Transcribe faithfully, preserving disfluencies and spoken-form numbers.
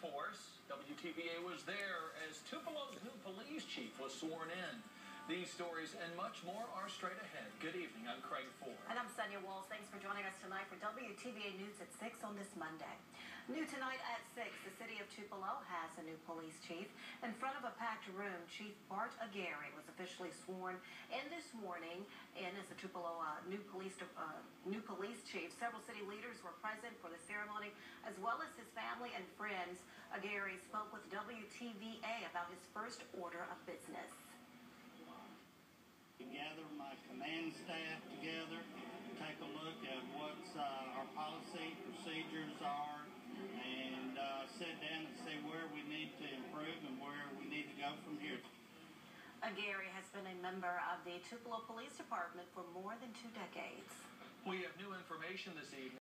force. W T V A was there as Tupelo's new police chief was sworn in. These stories and much more are straight ahead. Good evening. I'm Craig Ford. And I'm Sonia Walls. Thanks for joining us tonight for W T V A News at six on this Monday. New tonight at six, the city of Tupelo has a new police chief. In front of a packed room, Chief Bart Aguirre was officially sworn in this morning in as the Tupelo uh, new police uh, new police chief. Several city leaders were present for the ceremony, as well as his family and friends. Aguirre spoke with W T V A about his first order of business. Gather my command staff together, take a look at what uh, our policy procedures are, and uh, sit down and see where we need to improve and where we need to go from here. Aguirre has been a member of the Tupelo Police Department for more than two decades. We have new information this evening.